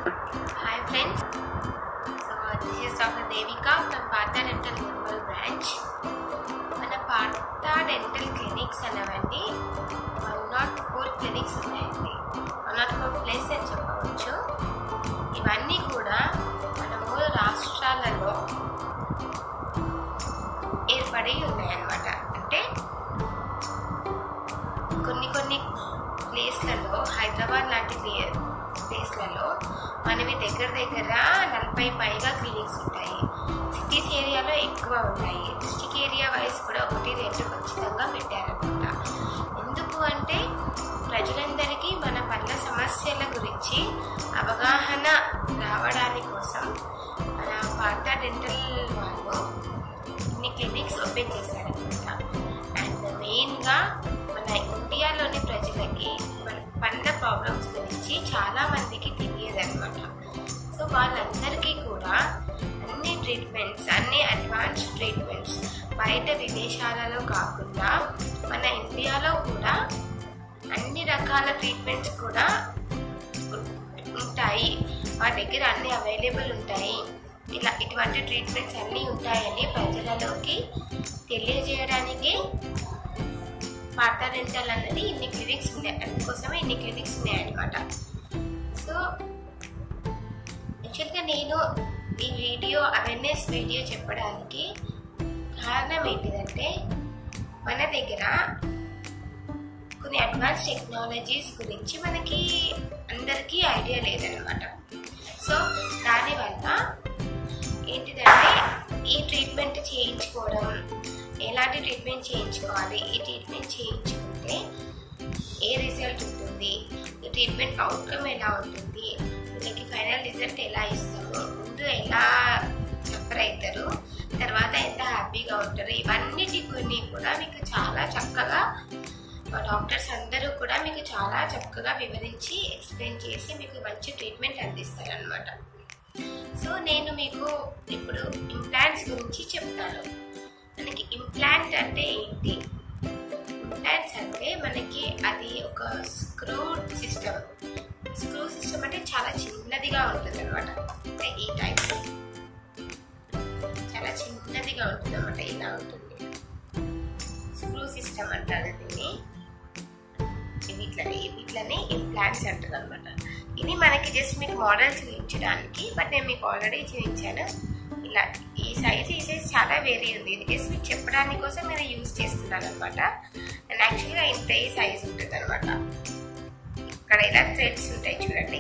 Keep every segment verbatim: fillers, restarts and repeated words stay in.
Hi friends, so this is Doctor Devika from Partha Dental Global branch. మన Partha Dental Clinics అనవండి one not four clinics ఉన్నాయండి. One not four place అని చెప్పవచ్చు. ఇవన్నీ కూడా మన మూడు రాష్ట్రాలలో ఏర్పడి ఉన్నాయన్నమాట. అంటే కొన్ని కొన్ని ప్లేస్లలో హైదరాబాద్ లాంటి ప్లేస్లలో మనవి దగ్గర దగ్గర నలభై పైగా క్లినిక్స్ ఉంటాయి. సిటీస్ ఏరియాలో ఎక్కువ ఉన్నాయి. డిస్ట్రిక్ట్ ఏరియా వైజ్ కూడా ఒకటి రెండు ఖచ్చితంగా పెట్టారనమాట. ఎందుకు అంటే ప్రజలందరికీ మన పళ్ళ సమస్యల గురించి అవగాహన రావడానికి కోసం మన పార్థా డెంటల్ వాళ్ళు ఇన్ని క్లినిక్స్ ఓపెన్ చేశారనమాట. అండ్ మెయిన్గా మన ఇండియాలోని ప్రజలకి మన పండ్ల ప్రాబ్లమ్స్ గురించి చాలా మందికి తెలియదన్నమాట. సో వాళ్ళందరికీ కూడా అన్ని ట్రీట్మెంట్స్ అన్ని అడ్వాన్స్ ట్రీట్మెంట్స్ బయట విదేశాలలో కాకుండా మన ఇండియాలో కూడా అన్ని రకాల ట్రీట్మెంట్స్ కూడా ఉంటాయి. మా దగ్గర అన్ని అవైలబుల్ ఉంటాయి. ఇలా ఇటువంటి ట్రీట్మెంట్స్ అన్నీ ఉంటాయని ప్రజలలోకి తెలియజేయడానికి పార్థా డెంటల్ అన్నది ఇన్ని క్లినిక్స్ ఉన్నాయి. అందుకోసమే ఇన్ని క్లినిక్స్ ఉన్నాయన్నమాట. సో యాక్చువల్గా నేను ఈ వీడియో అవేర్నెస్ వీడియో చెప్పడానికి కారణం ఏంటిదంటే మన దగ్గర కొన్ని అడ్వాన్స్ టెక్నాలజీస్ గురించి మనకి అందరికీ ఐడియా లేదనమాట. సో దానివల్ల ఏంటిదంటే ఈ ట్రీట్మెంట్ చేయించుకోవడం, ఎలాంటి ట్రీట్మెంట్ చేయించుకోవాలి, ఈ ట్రీట్మెంట్ చేయించుకుంటే ఏ రిజల్ట్ ఉంటుంది, ఈ ట్రీట్మెంట్ అవుట్కమ్ ఎలా ఉంటుంది, వీళ్ళకి ఫైనల్ రిజల్ట్ ఎలా ఇస్తాము, ముందు ఎలా సఫర్ అవుతారు, తర్వాత ఎంత హ్యాపీగా ఉంటారు, ఇవన్నిటి కొన్ని కూడా మీకు చాలా చక్కగా మా డాక్టర్స్ అందరూ కూడా మీకు చాలా చక్కగా వివరించి ఎక్స్ప్లెయిన్ చేసి మీకు మంచి ట్రీట్మెంట్ అందిస్తారనమాట. సో నేను మీకు ఇప్పుడు ఇంప్లాంట్స్ గురించి చెప్తాను. మనకి ఇంప్లాంట్ అంటే ఏంటి? ఇంప్లాంట్స్ అంటే మనకి అది ఒక స్క్రూ సిస్టమ్. స్క్రూ సిస్టమ్ అంటే చాలా చిన్నదిగా ఉంటుంది అనమాట. అంటే ఈ టైప్ చాలా చిన్నదిగా ఉంటుంది అనమాట. ఇలా ఉంటుంది స్క్రూ సిస్టమ్ అంటారు దీన్ని. వీటిని వీటిని ఇంప్లాంట్స్ అంటారు అనమాట. ఇది మనకి జస్ట్ మీకు మోడల్ చూపించడానికి, బట్ నేను మీకు ఆల్రెడీ చూపించాను. ఇలా ఈ సైజ్ ఈ సైజ్ చాలా వేరీ ఉంది. ఇది జస్ట్ మీకు చెప్పడానికి కోసం నేను యూజ్ చేస్తున్నాను అనమాట. అండ్ యాక్చువల్గా ఇంత ఈ సైజ్ ఉంటుంది అనమాట. ఇక్కడ ఇలా థ్రెడ్స్ ఉంటాయి చూడండి.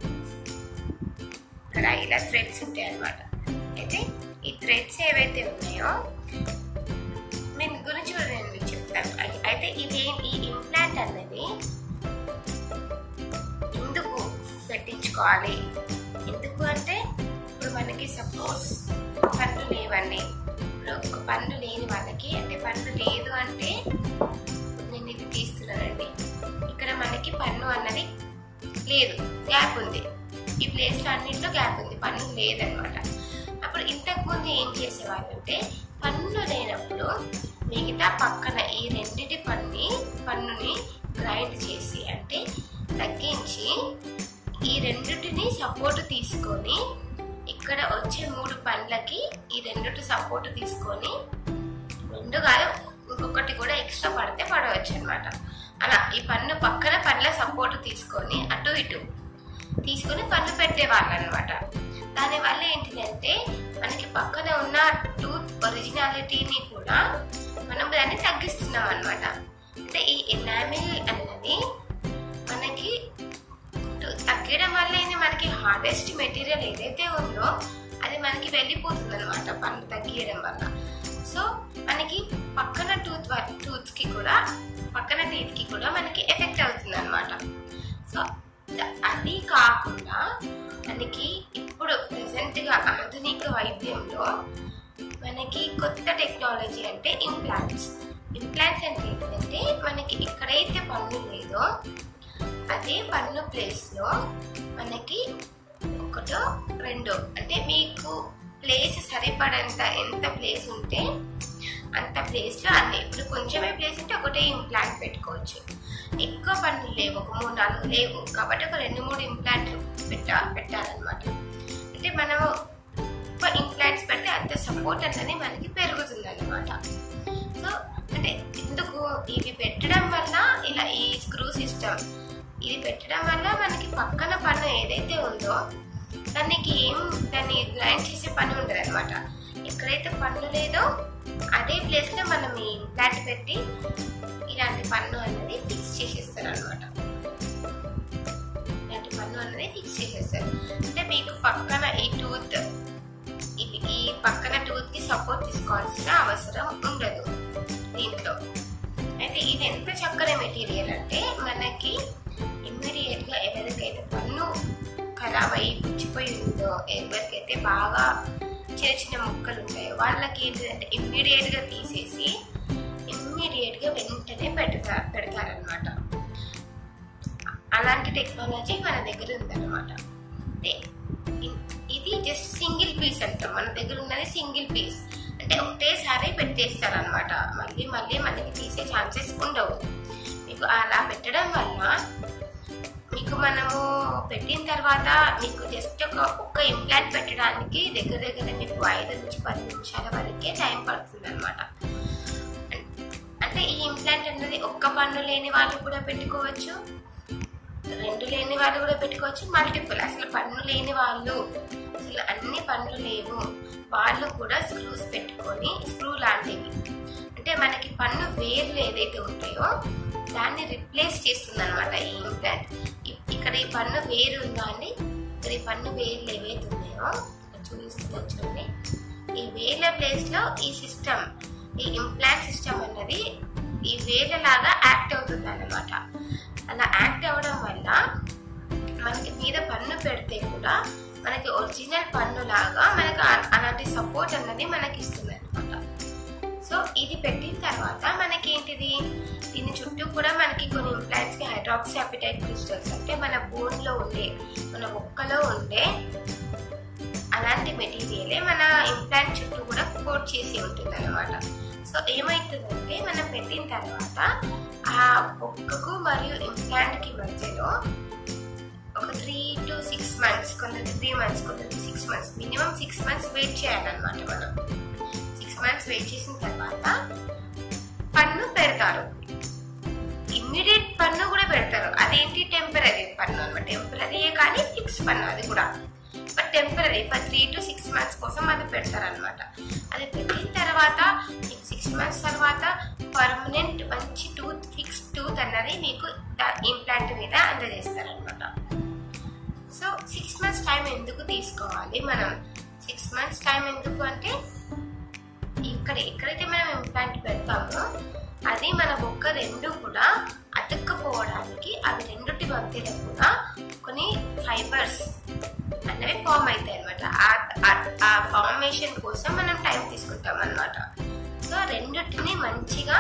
ఇక్కడ ఇలా థ్రెడ్స్ ఉంటాయి అనమాట. అయితే ఈ థ్రెడ్స్ ఏవైతే ఉన్నాయో దీని గురించి కూడా నేను మీకు చెప్తాను. అయితే ఇది ఈ ఇంప్లాంట్ అనేది ఎందుకు పెట్టించుకోవాలి? ఎందుకు అంటే ఇప్పుడు మనకి సపోజ్ పన్ను లేవండి. ఇప్పుడు ఒక పన్ను లేని వాళ్ళకి, అంటే పన్ను లేదు అంటే నేను ఇది తీస్తున్నానండి. ఇక్కడ మనకి పన్ను అన్నది లేదు, గ్యాప్ ఉంది. ఈ ప్లేస్లో అన్నింటిలో గ్యాప్ ఉంది, పన్ను లేదనమాట. అప్పుడు ఇంతకుముందు ఏం చేసేవాళ్ళు అంటే పన్ను లేనప్పుడు మిగతా పక్కన ఈ రెండిటి పన్ని పన్నుని గ్రైండ్ చేసి, అంటే తగ్గించి ఈ రెండిటిని సపోర్ట్ తీసుకొని ఇక్కడ వచ్చే మూడు పండ్లకి ఈ రెండిటి సపోర్ట్ తీసుకొని రెండు కాదు ఇంకొకటి కూడా ఎక్స్ట్రా పడితే పడవచ్చు అనమాట. అలా ఈ పన్ను పక్కన పండ్ల సపోర్ట్ తీసుకొని అటు ఇటు తీసుకొని పన్ను పెట్టేవాళ్ళు అనమాట. దానివల్ల ఏంటిదంటే మనకి పక్కన ఉన్న టూత్ ఒరిజినాలిటీని కూడా మనం దాన్ని తగ్గిస్తున్నాం అనమాట. అంటే ఈ ఎనామిల్ అన్నది మనకి తగ్గడం వల్ల మనకి హార్డెస్ట్ మెటీరియల్ ఏదైతే ఉందో అది మనకి వెళ్ళిపోతుంది అనమాట పన్ను తగ్గియడం వల్ల. సో మనకి పక్కన టూత్ టూత్ కి కూడా పక్కన టీత్ కి కూడా మనకి ఎఫెక్ట్ అవుతుంది అనమాట. సో అది కాకుండా మనకి ఇప్పుడు ప్రెసెంట్ గా ఆధునిక వైద్యంలో మనకి కొత్త టెక్నాలజీ అంటే ఇంప్లాంట్స్. ఇంప్లాంట్స్ అంటే ఏంటంటే మనకి ఎక్కడైతే పన్ను లేదో అదే పన్ను ప్లేస్ లో మనకి ఒకటో రెండో, అంటే మీకు ప్లేస్ సరిపడంత ఎంత ప్లేస్ ఉంటే అంత ప్లేస్ లో అన్ని, ఇప్పుడు కొంచెమే ప్లేస్ ఉంటే ఒకటే ఇంప్లాంట్ పెట్టుకోవచ్చు. ఎక్కువ పన్నులు లేవు, ఒక మూడు నాలుగు లేవు కాబట్టి ఒక రెండు మూడు ఇంప్లాంట్లు పెట్ట పెట్టాలన్నమాట. మనము ఇంప్లాంట్స్ పెడితే అంత సపోర్ట్ అనేది మనకి పెరుగుతుంది అన్నమాట. సో అంటే ఎందుకు ఇవి పెట్టడం వల్ల ఇలా ఈ స్క్రూ సిస్టమ్ ఇది పెట్టడం వల్ల మనకి పక్కన పన్ను ఏదైతే ఉందో దానికి ఏం దాన్ని గ్రైండ్ చేసే పని ఉండదు అనమాట. ఎక్కడైతే పన్ను లేదో అదే ప్లేస్ లో మనం ఈ ఇంప్లాంట్ పెట్టి ఇలాంటి పన్ను అనేది ఫిక్స్ చేసేస్తారు అనమాట. ఇలాంటి పన్ను అనేది ఫిక్స్ చేసేస్తారు అంటే మీకు పక్కన ఈ టూత్ ఈ పక్కన టూత్ కి సపోర్ట్ తీసుకోవాల్సిన అవసరం ఉండదు దీంట్లో. అయితే ఇది ఎంత చక్కని మెటీరియల్ అంటే మనకి ఇమ్మీడియట్ గా ఎవరికైతే పన్ను ఖరాబ్ అయ్యి పుచ్చిపోయి ఉందో, ఎవరికైతే బాగా చిన్న చిన్న ముక్కలు ఉంటాయో వాళ్ళకి ఏంటంటే ఇమ్మీడియట్ గా తీసేసి ఇమ్మీడియట్ గా వెంటనే పెడతారు పెడతారనమాట. అలాంటి టెక్నాలజీ మన దగ్గర ఉందన్నమాట. ఇది జస్ట్ సింగిల్ పీస్ అంటాం, మన దగ్గర ఉన్నది సింగిల్ పీస్ అంటే ఒకటేసారి పెట్టేస్తారు అనమాట. మళ్ళీ మళ్ళీ మనకి తీసే ఛాన్సెస్ ఉండవు. మీకు అలా పెట్టడం వల్ల మీకు మనము పెట్టిన తర్వాత మీకు జస్ట్ ఒక ఒక్క ఇంప్లాంట్ పెట్టడానికి దగ్గర దగ్గర మీకు ఐదు నుంచి పది నిమిషాల వరకే టైం పడుతుంది అనమాట. అంటే ఈ ఇంప్లాంట్ అనేది ఒక్క పన్ను లేని వాళ్ళు కూడా పెట్టుకోవచ్చు, రెండు లేని వాళ్ళు కూడా పెట్టుకోవచ్చు, మల్టిపుల్ అసలు పన్ను లేని వాళ్ళు అసలు అన్ని పన్ను లేవు వాళ్ళు కూడా స్క్రూస్ పెట్టుకొని స్క్రూ లాంటివి అంటే మనకి పన్ను వేర్లు ఏదైతే ఉంటాయో దాన్ని రిప్లేస్ చేస్తుంది అనమాట ఈ ఇంప్లాంట్. ఇక్కడ ఈ పన్ను వేరు ఉందా అండి, ఇక్కడ ఈ పన్ను వేర్లు ఏవైతే ఉన్నాయో చూపిస్తున్నాను చూడండి. ఈ వేర్ల ప్లేస్ లో ఈ సిస్టమ్ ఈ ఇంప్లాంట్ సిస్టమ్ అన్నది ఈ వేర్ల లాగా యాక్ట్ అవుతుంది అన్నమాట. అలా యాక్ట్ అవ్వడం వల్ల మనకి మీద పన్ను పెడితే కూడా మనకి ఒరిజినల్ పన్ను లాగా మనకు అలాంటి సపోర్ట్ అన్నది మనకి ఇస్తుంది అనమాట. సో ఇది పెట్టిన తర్వాత మనకి ఏంటిది దీని చుట్టూ కూడా మనకి కొన్ని ఇంప్లాంట్స్ కి హైడ్రాక్సీ అపిటైట్ క్రిస్టల్స్ అంటే మన బోన్ లో ఉండే మన ఒక్కలో ఉండే అలాంటి మెటీరియలే మన ఇంప్లాంట్ చుట్టూ కూడా కోట్ చేసి ఉంటుంది అనమాట. సో ఏమైతుందంటే మనం పెట్టిన తర్వాత ఆ ఒక్కకు మరియు ఇంప్లాంట్ కి మధ్యలో ఒక త్రీ టు సిక్స్ మంత్స్ కొందరికి త్రీ మంత్స్ కొందరికి six months minimum six months wait చేయాలన్నమాట. మనం సిక్స్ మంత్స్ వెయిట్ చేసిన తర్వాత పన్ను పెడతారు, ఇమ్మీడియట్ పన్ను కూడా పెడతారు. అదేంటి టెంపరీ పన్ను అనమాట, టెంపరీయే కానీ ఫిక్స్ పన్ను అది కూడా, but temporary for three to six months కోసం అది పెడతారు అనమాట. అది పెట్టిన తర్వాత మీకు సిక్స్ మంత్స్ తర్వాత పర్మనెంట్ మంచి టూత్ ఫిక్స్ టూత్ అన్నది మీకు ఇంప్లాంట్ మీద అందజేస్తారనమాట. సో సిక్స్ మంత్స్ టైం ఎందుకు తీసుకోవాలి మనం, సిక్స్ మంత్స్ టైం ఎందుకు అంటే ఇక్కడ ఎక్కడైతే మనం ఇంప్లాంట్ పెడతామో అది మన బొక్క రెండు కూడా అతుక్కపోవడానికి అవి రెండుటి మధ్యలో కూడా కొన్ని ఫైబర్స్ అనేవి ఫామ్ అవుతాయి అనమాట. ఆ ఫార్మేషన్ కోసం మనం టైం తీసుకుంటాం అనమాట. సో రెండుటిని మంచిగా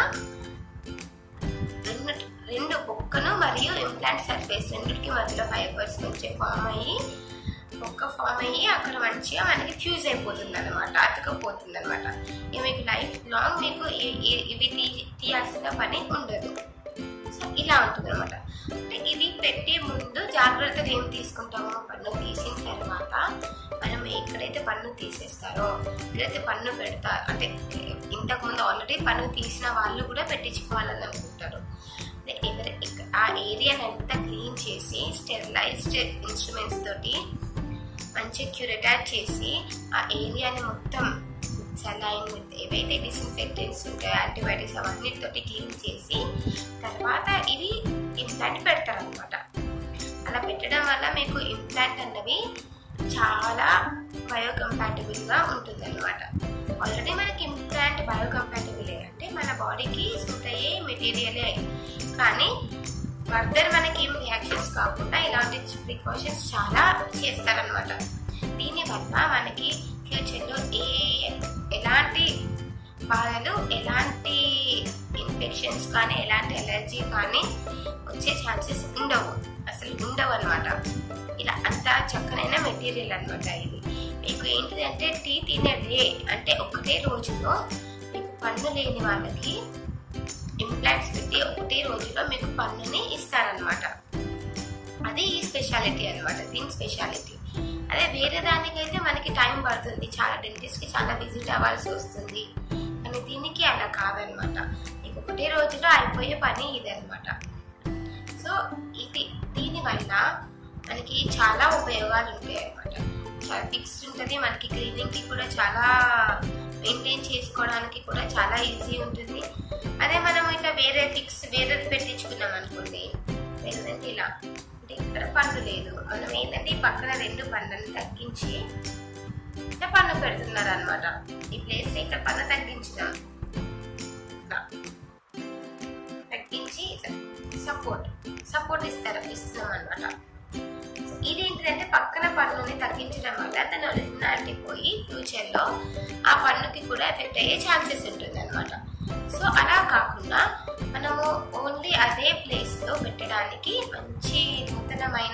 రెండు రెండు బొక్కను మరియు ఇంప్లాంట్ సర్ఫేస్ రెండుకి మధ్యలో ఫైబర్స్ మంచిగా ఫామ్ అయ్యి బొక్క ఫామ్ అయ్యి అక్కడ మంచిగా మనకి ఫ్యూజ్ అయిపోతుంది అనమాట, అతుకపోతుంది అనమాట. మీకు లైఫ్ లాంగ్ మీకు ఇవి తీ తీయాల్సిన పని ఉండదు. సో ఇలా ఉంటుంది అనమాట. అంటే ఇది పెట్టే ముందు జాగ్రత్తగా ఏం తీసుకుంటామో పన్ను తీసిన తర్వాత మనం ఎక్కడైతే పన్ను తీసేస్తారో ఎక్కడైతే పన్ను పెడతారు అంటే ఇంతకుముందు ఆల్రెడీ పన్ను తీసిన వాళ్ళు కూడా పెట్టించుకోవాలని అనుకుంటారు. ఎవరి ఆ ఏరియాని అంతా క్లీన్ చేసి స్టెరిలైజ్డ్ ఇన్స్ట్రుమెంట్స్ తోటి మంచిగా క్యూరేట్ చేసి ఆ ఏరియాని మొత్తం సలైన్ ఏవైతే డిస్ఇన్ఫెక్టెంట్స్ ఉంటాయో యాంటీబయాటిక్స్ అవన్నిటితోటి క్లీన్ చేసి తర్వాత ఇది ఇంప్లాంట్ పెడతారనమాట. అలా పెట్టడం వల్ల మీకు ఇంప్లాంట్ అన్నవి చాలా బయోకంపాటబుల్గా ఉంటుంది అనమాట. ఆల్రెడీ మనకి ఇంప్లాంట్ బయోకంపాటబుల్ అంటే మన బాడీకి సూట్ అయ్యే మెటీరియలే, కానీ ఫర్దర్ మనకి ఏం రియాక్షన్స్ కాకుండా ఇలాంటి ప్రికాషన్స్ చాలా చేస్తారనమాట. దీనివల్ల మనకి ఫ్యూచర్లో ఏ ఎలాంటి బాధలు ఎలాంటి ఇన్ఫెక్షన్స్ కానీ ఎలాంటి ఎలర్జీ కానీ వచ్చే ఛాన్సెస్ ఉండవు, అసలు ఉండవు అనమాట. ఇలా అంత చక్కనైన మెటీరియల్ అనమాట ఇది. మీకు ఏంటిది అంటే టీత్ ఇన్ ఎ డే అంటే ఒకటే రోజులో మీకు పన్ను లేని వాళ్ళకి ఇంప్లాంట్స్ పెట్టి ఒకటే రోజులో మీకు పన్నుని ఇస్తారనమాట. అది ఈ స్పెషాలిటీ అనమాట, దీని స్పెషాలిటీ. అదే వేరే దానికైతే మనకి టైం పడుతుంది, చాలా డెంటిస్ట్కి చాలా విజిట్ అవ్వాల్సి వస్తుంది. కానీ దీనికి అలా కాదనమాట, నీకు ఒకటే రోజులో అయిపోయే పని ఇదనమాట. సో ఇది దీనివల్ల మనకి చాలా ఉపయోగాలు ఉంటాయి అనమాట. చాలా ఫిక్స్డ్ ఉంటుంది, మనకి క్లీనింగ్కి కూడా చాలా మెయింటైన్ చేసుకోవడానికి కూడా చాలా ఈజీ ఉంటుంది. అదే మనం ఇట్లా వేరే ఫిక్స్ వేరేది పెట్టించుకున్నాం అనుకోండి, లేదంటే ఇలా అంటే ఇక్కడ పన్ను లేదు, మనం ఏంటంటే పక్కన రెండు పన్నులను తగ్గించి ఇట్లా పన్ను పెడుతున్నారు అనమాట. ఈ ప్లేస్ ఇక్కడ పన్ను తగ్గించినాం, తగ్గించి సపోర్ట్ సపోర్ట్ ఇస్తారు ఇస్తున్నాం అనమాట. ఇదేంటిదంటే పక్కన పన్నుని తగ్గించడం వల్ల తన ఒరిజినాలిటీ పోయి ఫ్యూచర్ లో ఆ పన్నుకి కూడా ఎఫెక్ట్ అయ్యే ఛాన్సెస్ ఉంటుంది అనమాట. సో అలా కాకుండా మనము ఓన్లీ అదే ప్లేస్ లో పెట్టడానికి మంచి నూతనమైన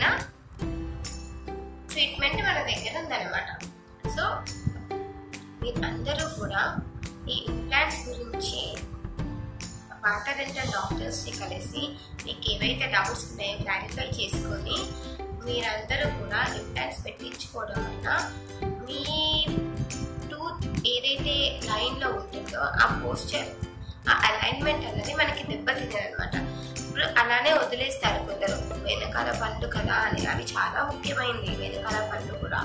ట్రీట్మెంట్ మన దగ్గర ఉందన్నమాట. సో మీరు అందరూ కూడా ఈ ఇంప్లాంట్స్ గురించి పార్థ డెంటల్ డాక్టర్స్ ని కలిసి మీకు ఏవైతే డౌట్స్ ఉన్నాయో క్లారిఫై చేసుకొని మీరందరూ కూడా ఇంప్లాంట్స్ పెట్టించుకోవడం వల్ల మీ టూత్ ఏదైతే లైన్ లో ఉంటుందో ఆ పోస్చర్, ఆ అలైన్మెంట్ అనేది మనకి దెబ్బతిందనమాట. ఇప్పుడు అలానే వదిలేస్తారు కొందరు, వెనకాల పళ్ళు కదా అని. అవి చాలా ముఖ్యమైనది, వెనకాల పళ్ళు కూడా.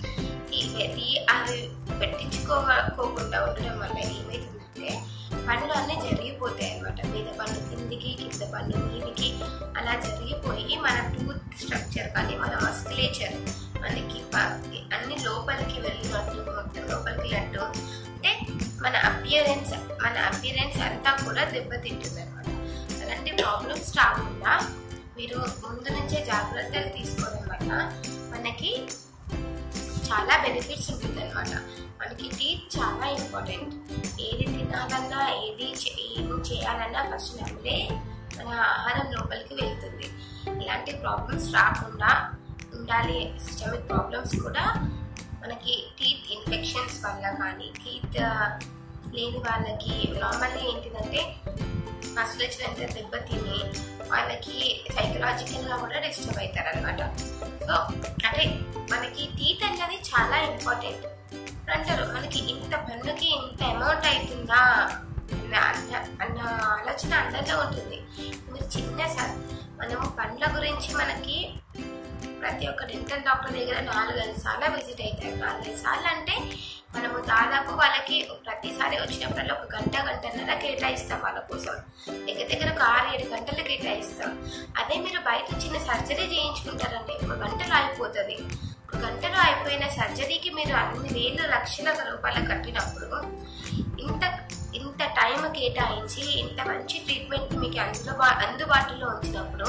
ఈ అవి పెట్టించుకోకుండా ఉండడం వల్ల ఏమైతుందంటే పళ్ళు అన్నీ జరిగిపోతాయి అనమాట. మీద పళ్ళు కిందికి, కింద పళ్ళు మీదికి అలా జరిగిపోయి మన టూత్ స్ట్రక్చర్ కానీ మన మస్కులేచర్ మనకి అన్ని లోపలికి వెళ్ళినట్టు, మొత్తం లోపలికి వెళ్ళినట్టు అంటే మన అపియరెన్స్ మన అపియరెన్స్ అంతా కూడా దెబ్బతింటుంది అనమాట. అలాంటి ప్రాబ్లమ్స్ రాకుండా మీరు ముందు నుంచే జాగ్రత్తలు తీసుకోవడం వల్ల మనకి చాలా బెనిఫిట్స్ ఉంటుంది అనమాట. మనకి టీత్ చాలా ఇంపార్టెంట్. ఏది తినాలన్నా, ఏది ఏం చేయాలన్నా ఫస్ట్ నమ్మలే మన ఆహారం లోపలికి వెళ్తుంది. ఇలాంటి ప్రాబ్లమ్స్ రాకుండా ఉండాలి. సిస్టమిక్ ప్రాబ్లమ్స్ కూడా మనకి టీత్ ఇన్ఫెక్షన్స్ వల్ల కానీ, టీత్ లేని వాళ్ళకి నార్మల్లీ ఏంటిదంటే మస్కులేచర్ అంతా దెబ్బతిని వాళ్ళకి సైకలాజికల్గా కూడా డిస్టర్బ్ అవుతారు అనమాట. సో అంటే మనకి టీత్ అనేది చాలా ఇంపార్టెంట్ అంటారు. మనకి ఇంత పన్నుకి ఇంత అమౌంట్ అవుతుందా అన్న అన్న ఆలోచన అందరిలో ఉంటుంది. మీరు చిన్న సార్ మనము పండ్ల గురించి మనకి ప్రతి ఒక్క డెంటల్ డాక్టర్ దగ్గర నాలుగైదు సార్లు విజిట్ అవుతారు. నాలుగైదు సార్లు అంటే మనము దాదాపు వాళ్ళకి ప్రతిసారి వచ్చినప్పుడల్లా ఒక గంట గంటన్నర కేటాయిస్తాం వాళ్ళ కోసం. దగ్గర దగ్గర ఒక ఆరు ఏడు గంటలు కేటాయిస్తాం. అదే మీరు బయట చిన్న సర్జరీ చేయించుకుంటారండి, ఒక గంటలో అయిపోతుంది. ఒక గంటలో అయిపోయిన సర్జరీకి మీరు అన్ని వేల లక్షల రూపాయలు కట్టినప్పుడు ఇంత ఇంత టైం కేటాయించి ఇంత మంచి ట్రీట్మెంట్ మీకు అందులో అందుబాటులో ఉంచినప్పుడు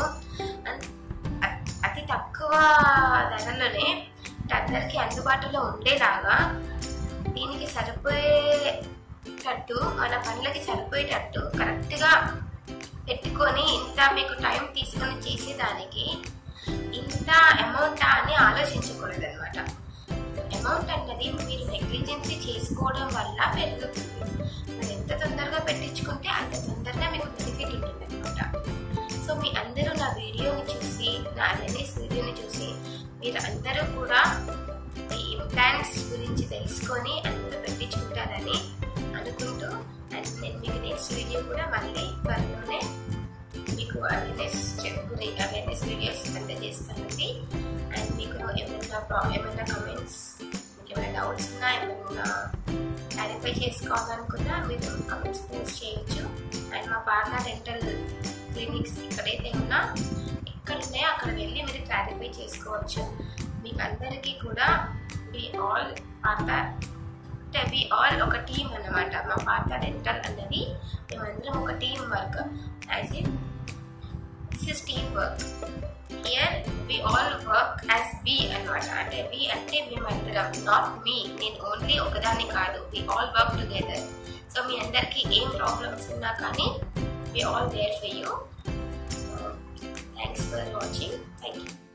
అతి తక్కువ ధరలోనే అందరికీ అందుబాటులో ఉండేలాగా దీనికి సరిపోయేటట్టు మన పనులకి సరిపోయేటట్టు కరెక్ట్గా పెట్టుకొని ఇంత మీకు టైం తీసుకొని చేసేదానికి ఇంత అమౌంటా అని ఆలోచించకూడదు అనమాట. అమౌంట్ అన్నది మీరు నెగ్లిజెన్సీ చేసుకోవడం వల్ల పెరుగుతుంది. మీరు ఎంత తొందరగా పెట్టించుకుంటే అంత తొందరగా మీకు బెనిఫిట్ ఉంటుంది అనమాట. సో మీ అందరూ నా వీడియోని చూసి, నా అవేర్నెస్ వీడియోని చూసి మీరు అందరూ కూడా ఈ ఇంప్లాంట్స్ గురించి తెలుసుకొని అందరూ పెట్టించుకుంటారని అనుకుంటూ, అండ్ నేను మీకు నెక్స్ట్ వీడియో కూడా మళ్ళీ త్వరలోనే మీకు అవేర్నెస్ చెప్పుకుని అవేర్నెస్ వీడియోస్ అందజేస్తానండి. అండ్ మీకు ఏమైనా ఏమైనా కమెంట్స్, మీకు ఏమైనా డౌట్స్ ఉన్నా, ఏమైనా క్లారిఫై చేసుకోవాలనుకున్నా మీరు కమెంట్స్ పోస్ట్ చేయొచ్చు. అండ్ మా పార్థ డెంటల్ క్లినిక్స్ ఎక్కడైతే ఉన్నా ఎక్కడ ఉన్నాయో అక్కడ వెళ్ళి మీరు క్లారిఫై చేసుకోవచ్చు. మీకు అందరికీ కూడా వి ఆల్ పార్థ అంటే వి ఆల్ ఒక టీమ్ అన్నమాట. మా పార్థ డెంటల్ అన్నది మేమందరం ఒక team work. As in this is team work. Here we all work as we అన్నమాట. అంటే వి అంటే మేమందరం, నాట్ మీ, నేను ఓన్లీ ఒకదాన్ని కాదు. We all work together. So మీ అందరికీ ఏం ప్రాబ్లమ్స్ ఉన్నా కానీ we all there for you. Thanks for watching. Thank you.